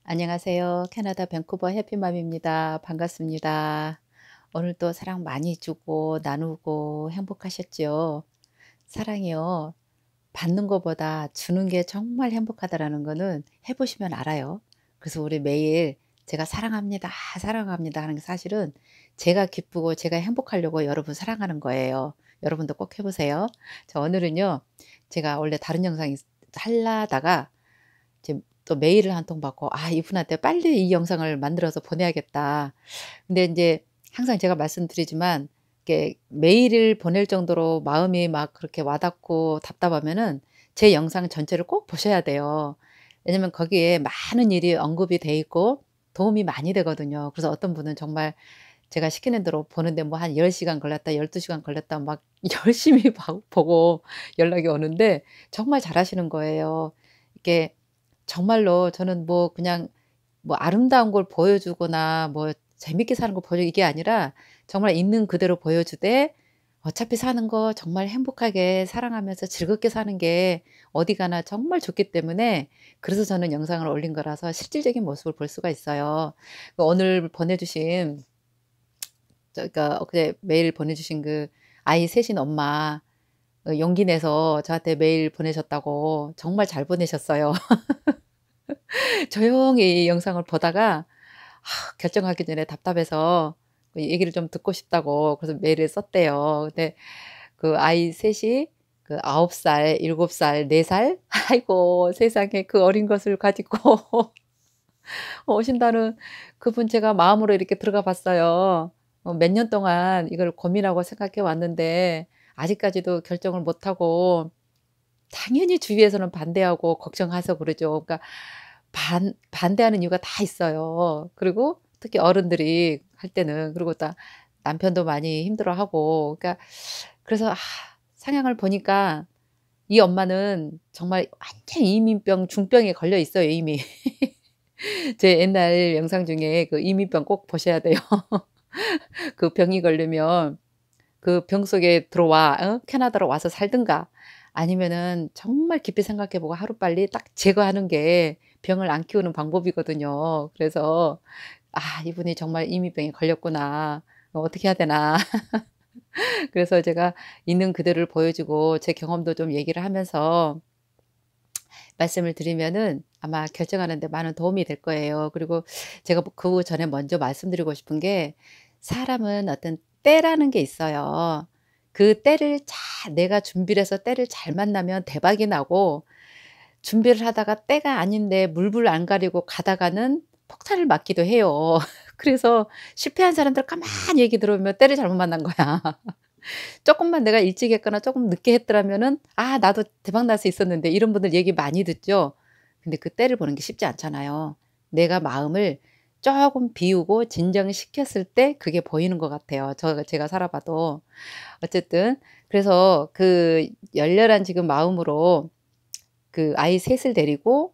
안녕하세요. 캐나다 밴쿠버 해피맘입니다. 반갑습니다. 오늘도 사랑 많이 주고 나누고 행복하셨죠? 사랑이요. 받는 것보다 주는 게 정말 행복하다라는 거는 해 보시면 알아요. 그래서 우리 매일 제가 "사랑합니다. 사랑합니다." 하는 게 사실은 제가 기쁘고 제가 행복하려고 여러분 사랑하는 거예요. 여러분도 꼭 해 보세요. 자, 오늘은요. 제가 원래 다른 영상 하려다가 지금 또 메일을 한 통 받고 '아, 이분한테 빨리 이 영상을 만들어서 보내야겠다.' 근데 인제 항상 제가 말씀드리지만 이렇게 메일을 보낼 정도로 마음이 막 그렇게 와 닿고 답답하면은 제 영상 전체를 꼭 보셔야 돼요. 왜냐면 거기에 많은 일이 언급이 돼 있고 도움이 많이 되거든요. 그래서 어떤 분은 정말 제가 시키는 대로 보는데 뭐 한 10 시간 걸렸다, 12 시간 걸렸다 막 열심히 봐 보고 연락이 오는데 정말 잘하시는 거예요. 이게 정말로 저는 뭐 그냥 뭐 아름다운 걸 보여주거나 뭐 재밌게 사는 거 보여 이게 아니라 정말 있는 그대로 보여주되 어차피 사는 거 정말 행복하게 사랑하면서 즐겁게 사는 게 어디 가나 정말 좋기 때문에 그래서 저는 영상을 올린 거라서 실질적인 모습을 볼 수가 있어요. 오늘 보내주신 그러니까 엊그제 메일 보내주신 그 아이 셋인 엄마 용기 내서 저한테 메일 보내셨다고 정말 잘 보내셨어요. 조용히 이 영상을 보다가 결정하기 전에 답답해서 그 얘기를 좀 듣고 싶다고 그래서 메일을 썼대요. 근데 그 아이 셋이 그 9 살, 7 살, 4 살 아이고 세상에 그 어린 것을 가지고 오신다는 그분 제가 마음으로 이렇게 들어가 봤어요. 몇 년 동안 이걸 고민하고 생각해 왔는데 아직까지도 결정을 못 하고 당연히 주위에서는 반대하고 걱정해서 그러죠. 그러니까 반대하는 이유가 다 있어요. 그리고 특히 어른들이 할 때는 그리고 또 남편도 많이 힘들어하고 그러니까 그래서 상황을 보니까 이 엄마는 정말 완전 이민병 중병에 걸려 있어요 이미. 제 옛날 영상 중에 그 이민병 꼭 보셔야 돼요. 그 병이 걸리면 그 병 속에 들어와 캐나다로 와서 살든가 아니면은 정말 깊이 생각해 보고 하루빨리 딱 제거하는 게 병을 안 키우는 방법이거든요. 그래서 '아, 이분이 정말 이민병에 걸렸구나. 어떻게 해야 되나.' 그래서 제가 있는 그대로를 보여주고 제 경험도 좀 얘기를 하면서 말씀을 드리면은 아마 결정하는 데 많은 도움이 될 거예요. 그리고 제가 그 전에 먼저 말씀드리고 싶은 게 사람은 어떤 때라는 게 있어요. 그 때를 내가 준비를 해서 때를 잘 만나면 대박이 나고 준비를 하다가 때가 아닌데 물불 안 가리고 가다가는 폭탄을 맞기도 해요. 그래서 실패한 사람들 가만히 얘기 들어보면 때를 잘못 만난 거야. 조금만 내가 일찍 했거나 조금 늦게 했더라면은 '아, 나도 대박 날 수 있었는데.' 이런 분들 얘기 많이 듣죠. 근데 그 때를 보는 게 쉽지 않잖아요. 내가 마음을 조금 비우고 진정시켰을 때 그게 보이는 것 같아요, 제가 살아 봐도. 어쨌든 그래서 그 열렬한 지금 마음으로 그 아이 셋을 데리고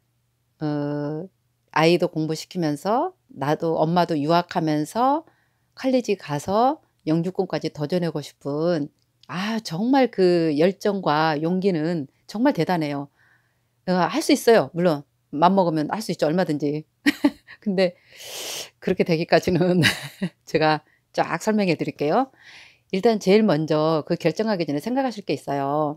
어 아이도 공부시키면서 나도 엄마도 유학하면서 칼리지 가서 영주권까지 도전하고 싶은 정말 그 열정과 용기는 정말 대단해요. 할 수 있어요. 물론 맘먹으면 할 수 있죠, 얼마든지. 근데 그렇게 되기까지는 제가 쫙 설명해 드릴게요. 일단 제일 먼저 그 결정하기 전에 생각하실 게 있어요.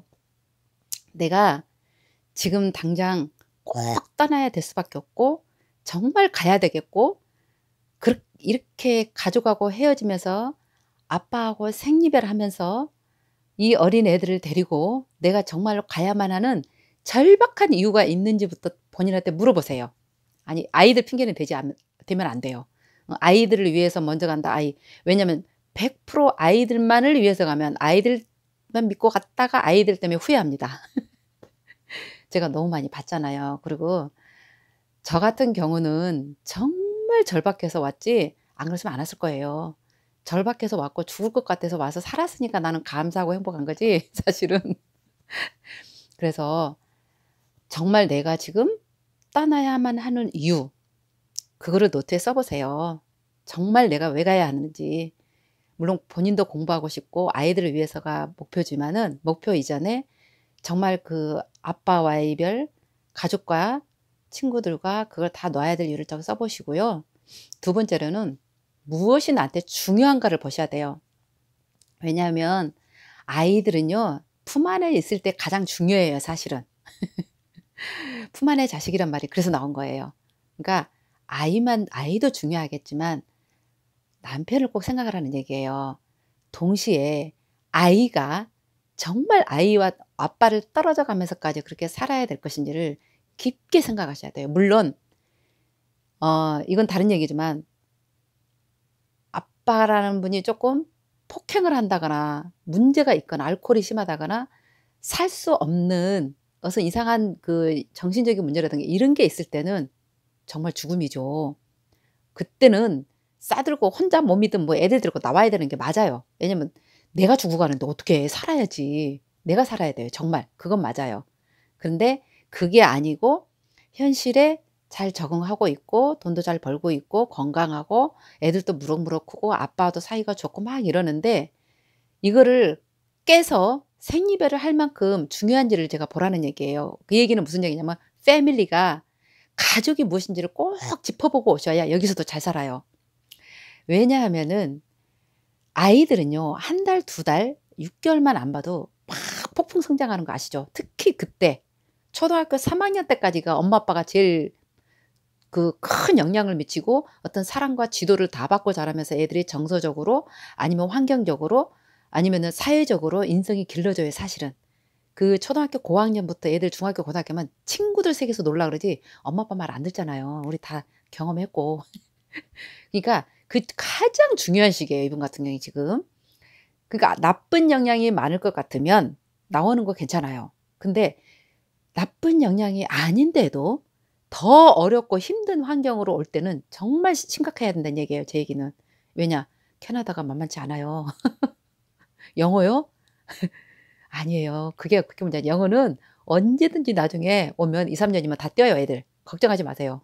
내가 지금 당장 꼭 떠나야 될 수밖에 없고 정말 가야 되겠고 이렇게 가족하고 헤어지면서 아빠하고 생이별하면서 이 어린애들을 데리고 내가 정말로 가야만 하는 절박한 이유가 있는지부터 본인한테 물어보세요. 아니, 아이들 핑계는 되면 안 돼요. 아이들을 위해서 먼저 간다. 왜냐면 100% 아이들만을 위해서 가면 아이들만 믿고 갔다가 아이들 때문에 후회합니다. 제가 너무 많이 봤잖아요. 그리고 저 같은 경우는 정말 절박해서 왔지 안 그랬으면 안 왔을 거예요. 절박해서 왔고 죽을 것 같아서 와서 살았으니까 나는 감사하고 행복한 거지 사실은. 그래서 정말 내가 지금 떠나야만 하는 이유 그거를 노트에 써 보세요. 정말 내가 왜 가야 하는지. 물론 본인도 공부하고 싶고 아이들을 위해서가 목표지만은 목표 이전에 정말 그 아빠와의 이별, 가족과 친구들과 그걸 다 놔야 될 이유를 좀 써보시고요. 두 번째로는 무엇이 나한테 중요한가를 보셔야 돼요. 왜냐하면 아이들은요, 품 안에 있을 때 가장 중요해요, 사실은. 품 안의 자식이란 말이 그래서 나온 거예요. 그러니까 아이도 중요하겠지만 남편을 꼭 생각하라는 얘기예요. 동시에 아이가 정말 아이와 아빠를 떨어져 가면서까지 그렇게 살아야 될 것인지를 깊게 생각하셔야 돼요. 물론 이건 다른 얘기지만 아빠라는 분이 조금 폭행을 한다거나 문제가 있거나 알코올이 심하다거나 살 수 없는 어떤 이상한 그 정신적인 문제라든가 이런 게 있을 때는 정말 죽음이죠. 그때는 싸들고 혼자 못 믿으면 뭐 애들 데리고 나와야 되는 게 맞아요. 왜냐면 내가 죽어 가는데 어떻게 해. 살아야지. 내가 살아야 돼요. 정말. 그건 맞아요. 그런데 그게 아니고 현실에 잘 적응하고 있고 돈도 잘 벌고 있고 건강하고 애들도 무럭무럭 크고 아빠도 사이가 좋고 막 이러는데 이거를 깨서 생이별을 할 만큼 중요한지를 제가 보라는 얘기예요. 그 얘기는 무슨 얘기냐면 패밀리가 가족이 무엇인지를 꼭 짚어보고 오셔야 여기서도 잘 살아요. 왜냐하면은 아이들은요, 한 달, 두 달, 6개월만 안 봐도 막 폭풍 성장하는 거 아시죠? 특히 그때 초등학교 3학년 때까지가 엄마 아빠가 제일 그 큰 영향을 미치고 어떤 사랑과 지도를 다 받고 자라면서 애들이 정서적으로 아니면 환경적으로 아니면은 사회적으로 인성이 길러져요, 사실은. 그 초등학교 고학년부터 애들 중학교 고등학교만 친구들 세계에서 놀라 그러지 엄마 아빠 말 안 듣잖아요. 우리 다 경험했고. 그러니까 그 가장 중요한 시기예요, 이분 같은 경우에 지금. 그러니까 나쁜 영향이 많을 것 같으면 나오는 거 괜찮아요. 근데 나쁜 영향이 아닌데도 더 어렵고 힘든 환경으로 올 때는 정말 심각해야 된다는 얘기예요, 제 얘기는. 왜냐? 캐나다가 만만치 않아요. 영어요? 아니에요. 그게 문제야. 영어는 언제든지 나중에 오면 2-3 년이면 다 뛰어요, 애들. 걱정하지 마세요.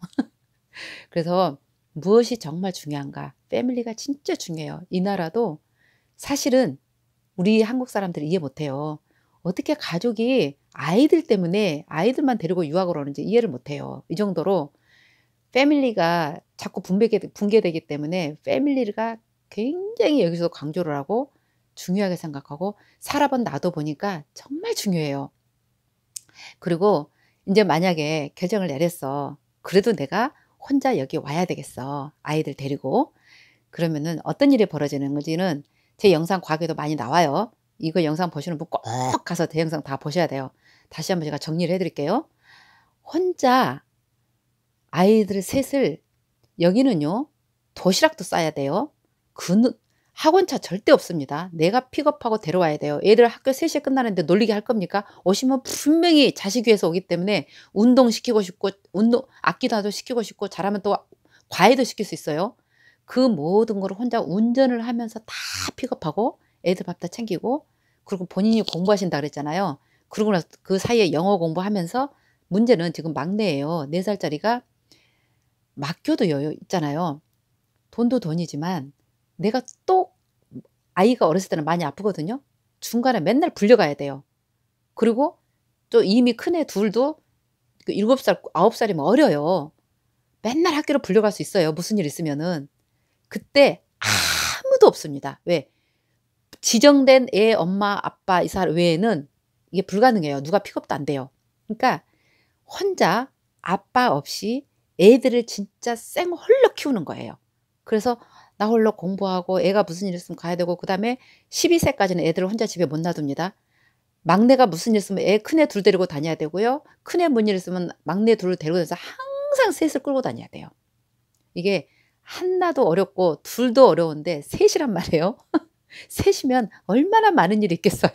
그래서 무엇이 정말 중요한가? 패밀리가 진짜 중요해요. 이 나라도 사실은 우리 한국 사람들이 이해 못해요. 어떻게 가족이 아이들 때문에 아이들만 데리고 유학을 오는지 이해를 못해요. 이 정도로 패밀리가 자꾸 붕괴되기 때문에 패밀리가 굉장히 여기서 강조를 하고 중요하게 생각하고 살아본 나도 보니까 정말 중요해요. 그리고 인제 만약에 결정을 내렸어. 그래도 내가 혼자 여기 와야 되겠어, 아이들 데리고. 그러면은 어떤 일이 벌어지는 건지는 제 영상 과거에도 많이 나와요. 이거 영상 보시는 분 꼭 가서 제 영상 다 보셔야 돼요. 다시 한번 제가 정리를 해 드릴게요. 혼자 아이들 셋을 여기는요, 도시락도 싸야 돼요. 학원차 절대 없습니다. 내가 픽업하고 데려와야 돼요. 애들 학교 3 시에 끝나는데 놀리게 할 겁니까? 오시면 분명히 자식 위해서 오기 때문에 운동시키고 싶고 악기도 시키고 싶고 잘하면 또 과외도 시킬 수 있어요. 그 모든 거를 혼자 운전을 하면서 다 픽업하고 애들 밥 다 챙기고 그리고 본인이 공부하신다 그랬잖아요. 그러고 나서 그 사이에 영어 공부하면서 문제는 지금 막내예요. 4 살짜리가 맡겨도 여유 있잖아요. 돈도 돈이지만 내가 또 아이가 어렸을 때는 많이 아프거든요. 중간에 맨날 불려가야 돼요. 그리고 또 이미 큰애 둘도 7 살, 9 살이면 어려요. 맨날 학교로 불려갈 수 있어요, 무슨 일 있으면은. 그때 아무도 없습니다. 왜? 지정된 애 엄마 아빠 이 사람 외에는 이게 불가능해요. 누가 픽업도 안 돼요. 그러니까 혼자 아빠 없이 애들을 진짜 생홀로 키우는 거예요. 그래서 나 홀로 공부하고 애가 무슨 일 있으면 가야 되고 그다음에 12 세까지는 애들을 혼자 집에 못 놔둡니다. 막내가 무슨 일 있으면 큰애 둘 데리고 다녀야 되고요. 큰애 뭔 일 있으면 막내 둘을 데리고 다녀서 항상 셋을 끌고 다녀야 돼요. 이게 하나도 어렵고 둘도 어려운데 셋이란 말이에요. 셋이면 얼마나 많은 일이 있겠어요.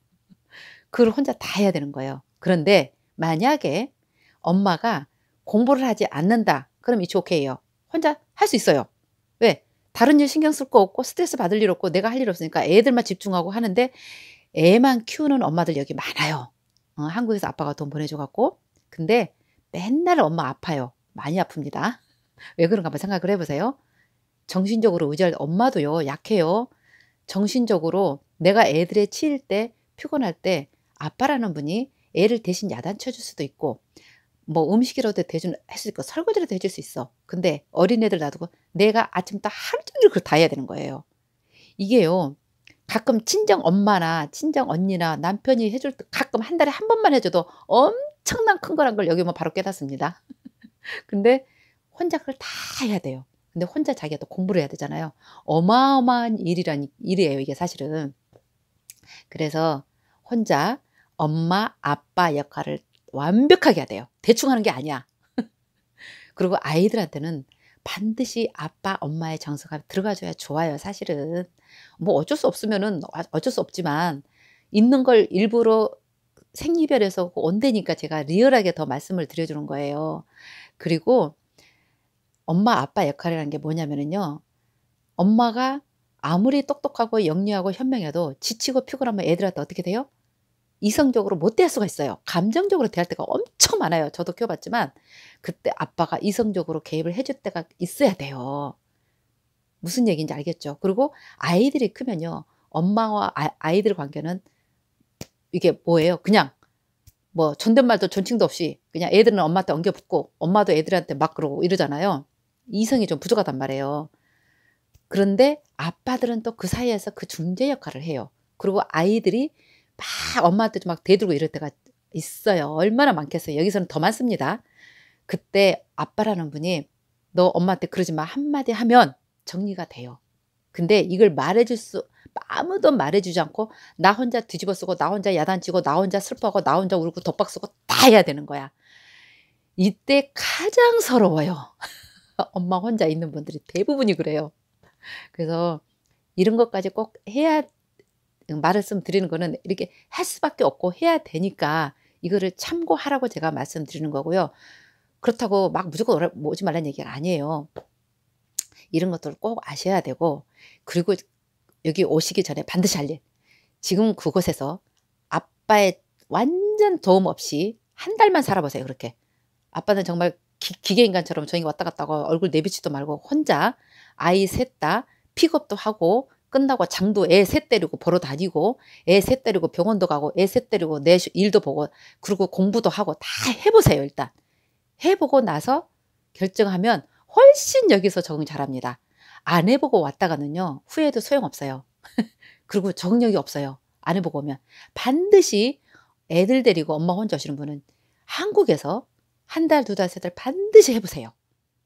그걸 혼자 다 해야 되는 거예요. 그런데 만약에 엄마가 공부를 하지 않는다. 그럼 it's okay예요. 혼자 할 수 있어요. 왜? 다른 일 신경 쓸 거 없고 스트레스 받을 일 없고 내가 할 일 없으니까 애들만 집중하고 하는데 애만 키우는 엄마들 여기 많아요. 한국에서 아빠가 돈 보내줘 갖고. 근데 맨날 엄마 아파요. 많이 아픕니다. 왜 그런가 한번 생각을 해 보세요. 정신적으로 의지할 엄마도요, 약해요. 정신적으로 내가 애들에 치일 때 피곤할 때 아빠라는 분이 애를 대신 야단쳐 줄 수도 있고 뭐 음식이라도 대주는 할 수 있고 설거지라도 해줄 수 있어. 근데 어린애들 놔두고 내가 아침부터 하루 종일 그걸 다 해야 되는 거예요. 이게요. 가끔 친정 엄마나 친정 언니나 남편이 해줄 때 가끔 한 달에 한 번만 해줘도 엄청난 큰 거란 걸 여기 뭐 바로 깨닫습니다. 근데 혼자 그걸 다 해야 돼요. 근데 혼자 자기가 또 공부를 해야 되잖아요. 어마어마한 일이에요, 이게 사실은. 그래서 혼자 엄마, 아빠 역할을 완벽하게 해야 돼요. 대충 하는 게 아니야. 그리고 아이들한테는 반드시 아빠, 엄마의 정서가 들어가줘야 좋아요, 사실은. 뭐 어쩔 수 없으면은 어쩔 수 없지만 있는 걸 일부러 생이별해서 온다니까 제가 리얼하게 더 말씀을 드려주는 거예요. 그리고 엄마, 아빠 역할이라는 게 뭐냐면은요. 엄마가 아무리 똑똑하고 영리하고 현명해도 지치고 피곤하면 애들한테 어떻게 돼요? 이성적으로 못 대할 수가 있어요. 감정적으로 대할 때가 엄청 많아요. 저도 키워봤지만 그때 아빠가 이성적으로 개입을 해줄 때가 있어야 돼요. 무슨 얘기인지 알겠죠? 그리고 아이들이 크면요. 엄마와 아이들 관계는 이게 뭐예요? 그냥 뭐 존댓말도 존칭도 없이 그냥 애들은 엄마한테 엉겨붙고 엄마도 애들한테 막 그러고 이러잖아요. 이성이 좀 부족하단 말이에요. 그런데 아빠들은 또 그 사이에서 그 중재 역할을 해요. 그리고 아이들이 막 엄마한테 좀 막 대들고 이럴 때가 있어요. 얼마나 많겠어요. 여기서는 더 많습니다. 그때 아빠라는 분이 너 엄마한테 그러지 마 한마디 하면 정리가 돼요. 근데 이걸 아무도 말해주지 않고 나 혼자 뒤집어 쓰고 나 혼자 야단치고 나 혼자 슬퍼하고 나 혼자 울고 독박 쓰고 다 해야 되는 거야. 이때 가장 서러워요. 엄마 혼자 있는 분들이 대부분이 그래요. 그래서 이런 것까지 꼭 해야 말씀드리는 거는 이렇게 할 수밖에 없고 해야 되니까 이거를 참고하라고 제가 말씀드리는 거고요. 그렇다고 막 무조건 오지 말라는 얘기가 아니에요. 이런 것들을 꼭 아셔야 되고 그리고 여기 오시기 전에 반드시 할 일. 지금 그곳에서 아빠의 완전 도움 없이 한 달만 살아보세요. 그렇게. 아빠는 정말 기계인간처럼 저희 왔다 갔다 하고 얼굴 내비치도 말고 혼자 아이 셋 다 픽업도 하고 끝나고 장도 애 셋 데리고 보러 다니고 애 셋 데리고 병원도 가고 애 셋 데리고 내 일도 보고 그리고 공부도 하고 다 해보세요. 일단. 해보고 나서 결정하면 훨씬 여기서 적응 잘합니다. 안 해보고 왔다가는요. 후회도 소용없어요. 그리고 적응력이 없어요. 안 해보고 오면. 반드시 애들 데리고 엄마 혼자 오시는 분은 한국에서 한 달, 두 달, 세 달 반드시 해보세요.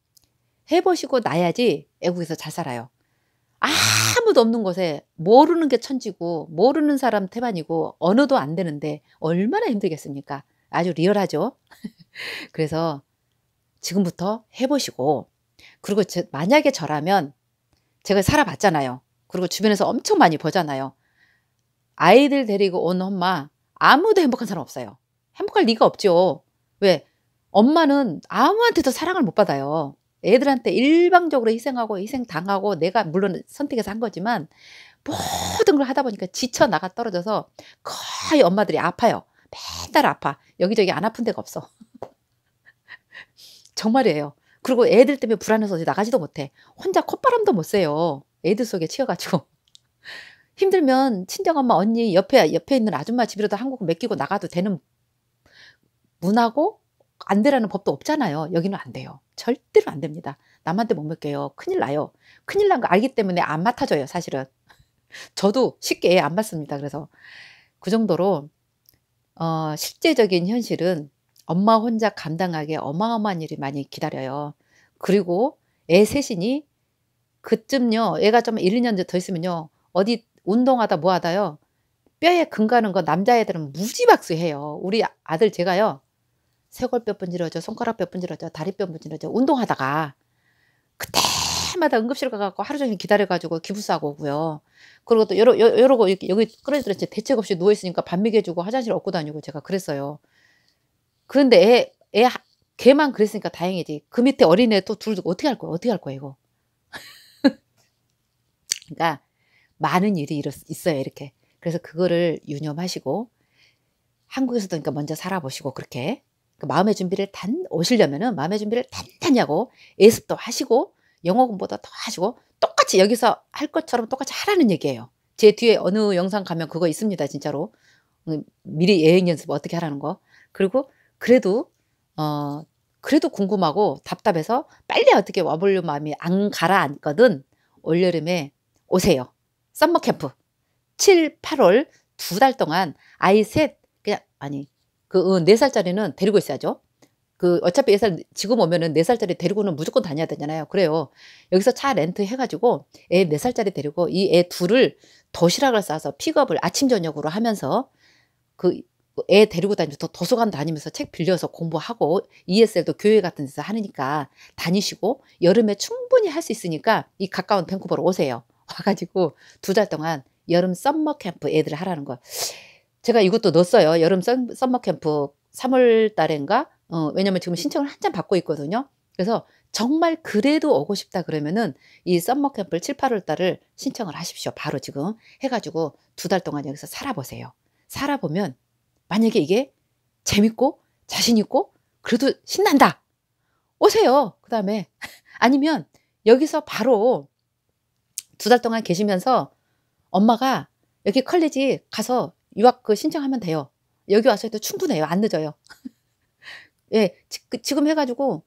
해보시고 나야지 애국에서 잘 살아요. 아무도 없는 곳에 모르는 게 천지고 모르는 사람 태반이고 언어도 안 되는데 얼마나 힘들겠습니까? 아주 리얼하죠? 그래서 지금부터 해보시고 그리고 만약에 저라면 제가 살아봤잖아요. 그리고 주변에서 엄청 많이 보잖아요. 아이들 데리고 온 엄마 아무도 행복한 사람 없어요. 행복할 리가 없죠. 왜? 엄마는 아무한테도 사랑을 못 받아요. 애들한테 일방적으로 희생하고 희생당하고 내가 물론 선택해서 한 거지만 모든 걸 하다 보니까 지쳐 나가 떨어져서 거의 엄마들이 아파요. 맨날 아파. 여기저기 안 아픈 데가 없어. 정말이에요. 그리고 애들 때문에 불안해서 어디 나가지도 못해. 혼자 콧바람도 못 쐬요. 애들 속에 치여가지고. 힘들면 친정엄마 언니 옆에 있는 아줌마 집이라도 한국 맡기고 나가도 되는 문화고 안 되라는 법도 없잖아요. 여기는 안 돼요. 절대로 안 됩니다. 남한테 못 맡겨요. 큰일 나요. 큰일 난 거 알기 때문에 안 맡아줘요. 사실은. 저도 쉽게 애 안 맡습니다. 그래서 그 정도로 실제적인 현실은 엄마 혼자 감당하기에 어마어마한 일이 많이 기다려요. 그리고 애 셋이니 그쯤요. 애가 좀 1, 2년 더 있으면요. 어디 운동하다 뭐 하다요. 뼈에 금 가는 거 남자애들은 무지박수해요. 우리 아들 제가요. 쇄골 뼈 분질러져, 손가락 뼈 분질러져, 다리 뼈 분질러져 운동하다가 그때마다 응급실 가갖고 하루 종일 기다려가지고 기부스하고 오고요. 그리고 또 이러고 여기 끌어들여 대책 없이 누워있으니까 밥 먹여주고 화장실 얻고 다니고 제가 그랬어요. 그런데 걔만 그랬으니까 다행이지. 그 밑에 어린애 또 둘 어떻게 할 거야? 어떻게 할 거야 이거? 그러니까 많은 일이 있어요 이렇게. 그래서 그거를 유념하시고 한국에서도 그러니까 먼저 살아보시고 그렇게 마음의 준비를 오시려면은 마음의 준비를 단단히 하고 예습도 하시고 영어 공부도 더 하시고 똑같이 여기서 할 것처럼 똑같이 하라는 얘기예요. 제 뒤에 어느 영상 가면 그거 있습니다. 진짜로. 미리 예행 연습 어떻게 하라는 거. 그리고 그래도 어 그래도 궁금하고 답답해서 빨리 어떻게 와 보려 마음이 안 가라앉거든 올여름에 오세요. 썸머 캠프 7-8 월 2달 동안 아이 셋 그냥 아니 4 살짜리는 데리고 있어야죠. 어차피 4살 지금 오면은 4 살짜리 데리고는 무조건 다녀야 되잖아요. 그래요. 여기서 차 렌트해 가지고 애 4 살짜리 데리고 이 애 둘을 도시락을 싸서 픽업을 아침 저녁으로 하면서 그 애 데리고 다니면서 도서관 다니면서 책 빌려서 공부하고 ESL도 교회 같은 데서 하니까 다니시고 여름에 충분히 할 수 있으니까 이 가까운 밴쿠버로 오세요. 와 가지고 2달 동안 여름 썸머 캠프 애들 하라는 거. 제가 이것도 넣었어요. 여름 썸머 캠프 3월 달인가 왜냐면 지금 신청을 한참 받고 있거든요. 그래서 정말 그래도 오고 싶다 그러면은 이 썸머 캠프를 7-8월 달을 신청을 하십시오. 바로 지금 해 가지고 2달 동안 여기서 살아 보세요. 살아 보면 만약에 이게 재밌고 자신 있고 그래도 신난다. 오세요. 그다음에 아니면 여기서 바로 2달 동안 계시면서 엄마가 여기 컬리지 가서 유학 신청하면 돼요. 여기 와서 해도 충분해요. 안 늦어요. 예. 지금 해 가지고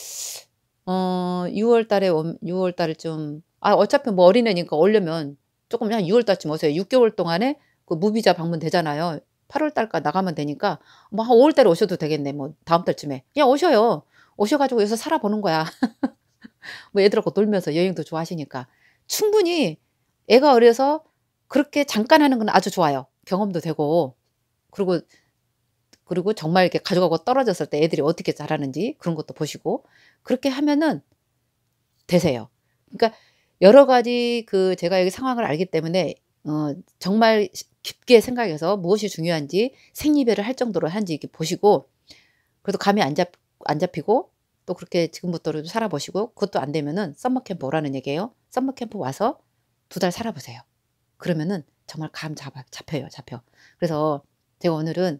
6월 달에 6월 달쯤 어차피 뭐 어린애니까 오려면 쪼끔 한 6월 달쯤 오세요. 6 개월 동안에 무비자 방문 되잖아요. 8월 달까지 나가면 되니까 뭐 한 5월 달에 오셔도 되겠네 뭐 다음 달쯤에. 그냥 오셔요. 오셔 가지고 여기서 살아 보는 거야. 뭐 애들하고 놀면서 여행도 좋아하시니까. 충분히 애가 어려서 그렇게 잠깐 하는 건 아주 좋아요. 경험도 되고. 그리고 정말 이렇게 가족하고 떨어졌을 때 애들이 어떻게 자라는지 그런 것도 보시고 그렇게 하면은 되세요. 그러니까 여러 가지 제가 여기 상황을 알기 때문에 정말 깊게 생각해서 무엇이 중요한지 생리배를 할 정도로 한지 이렇게 보시고 그래도 감이 안 잡히고 또 그렇게 지금부터라도 살아 보시고 그것도 안 되면은 썸머 캠프 오라는 얘기예요. 썸머 캠프 와서 2달 살아 보세요. 그러면은 정말 잡혀요, 잡혀. 그래서 제가 오늘은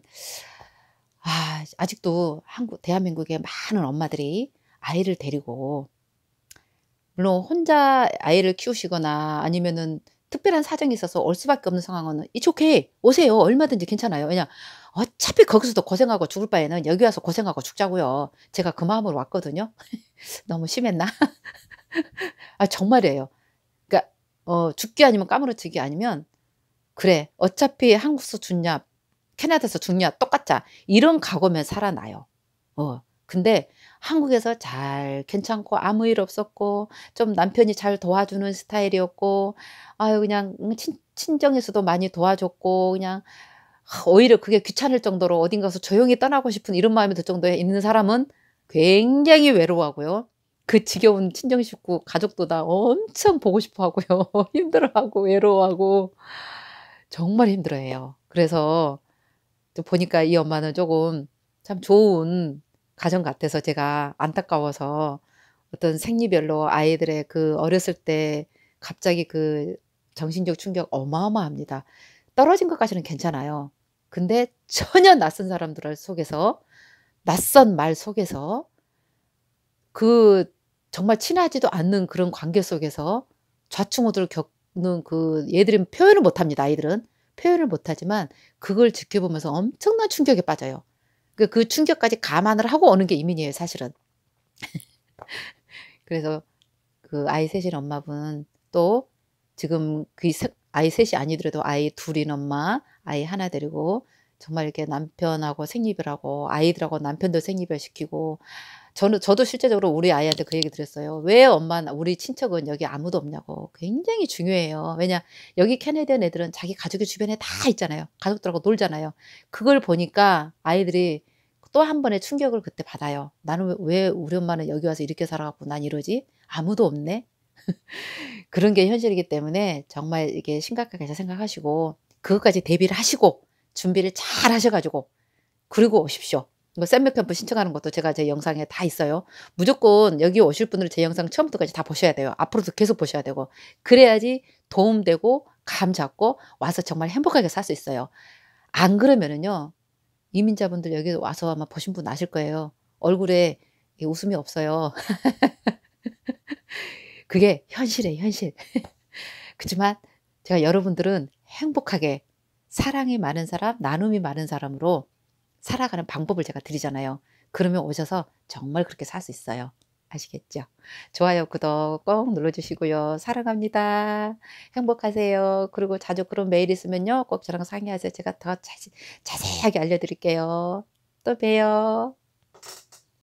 아직도 대한민국의 많은 엄마들이 아이를 데리고 물론 혼자 아이를 키우시거나 아니면은 특별한 사정이 있어서 올 수밖에 없는 상황은 "It's okay. 오세요." 얼마든지 괜찮아요. 왜냐 어차피 거기서도 고생하고 죽을 바에는 여기 와서 고생하고 죽자고요. 제가 그 마음으로 왔거든요. 너무 심했나? 정말이에요. 그러니까 죽기 아니면 까무러치기 아니면 '그래 어차피 한국에서 죽냐 캐나다에서 죽냐 똑같자.' 이런 각오면 살아나요. 근데 한국에서 잘 괜찮고 아무 일 없었고 좀 남편이 잘 도와주는 스타일이었고 그냥 친정에서도 많이 도와줬고 그냥 오히려 그게 귀찮을 정도로 어딘 가서 조용히 떠나고 싶은 이런 마음이 들 정도에 있는 사람은 굉장히 외로워하고요. 그 지겨운 친정 식구 가족도 다 엄청 보고 싶어 하고요. 힘들어하고 외로워하고 정말 힘들어해요. 그래서 또 보니까 이 엄마는 쪼금 참 좋은 가정 같아서 제가 안타까워서 어떤 생리별로 아이들의 어렸을 때 갑자기 정신적 충격 어마어마합니다. 떨어진 것까지는 괜찮아요. 근데 전혀 낯선 사람들 속에서 낯선 말 속에서 그 정말 친하지도 않는 그런 관계 속에서 좌충우돌을 겪는 얘들은 표현을 못 합니다, 아이들은. 표현을 못 하지만 그걸 지켜보면서 엄청난 충격에 빠져요. 그 충격까지 감안을 하고 오는 게 이민이에요, 사실은. 그래서 아이 셋인 엄마분 또 지금 아이 셋이 아니더라도 아이 둘인 엄마, 아이 하나 데리고 정말 이렇게 남편하고 생리별하고 아이들하고 남편도 생리별 시키고 저도 실제적으로 우리 아이한테 그 얘기 드렸어요. "왜 엄마 우리 친척은 여기 아무도 없냐."고. 굉장히 중요해요. 왜냐 여기 캐네디언 애들은 자기 가족이 주변에 다 있잖아요. 가족들하고 놀잖아요. 그걸 보니까 아이들이 또 한 번의 충격을 그때 받아요. '나는 왜 우리 엄마는 여기 와서 이렇게 살아 갖고 난 이러지? 아무도 없네.' 그런 게 현실이기 때문에 정말 이게 심각하게 생각하시고 그것까지 대비를 하시고 준비를 잘 하셔 가지고 그리고 오십시오. 뭐 샘머 캠프 신청하는 것도 제가 제 영상에 다 있어요. 무조건 여기 오실 분들은 제 영상 처음부터까지 다 보셔야 돼요. 앞으로도 계속 보셔야 되고. 그래야지 도움되고 감 잡고 와서 정말 행복하게 살 수 있어요. 안 그러면은요. 이민자분들 여기 와서 아마 보신 분 아실 거예요. 얼굴에 이 웃음이 없어요. 그게 현실이에요, 현실. 그지만 제가 여러분들은 행복하게 사랑이 많은 사람, 나눔이 많은 사람으로 살아가는 방법을 제가 드리잖아요. 그러면 오셔서 정말 그렇게 살 수 있어요. 아시겠죠? 좋아요, 구독 꼭 눌러주시고요. 사랑합니다. 행복하세요. 그리고 자주 그런 메일 있으면요. 꼭 저랑 상의하세요. 제가 더 자세하게 알려드릴게요. 또 봬요.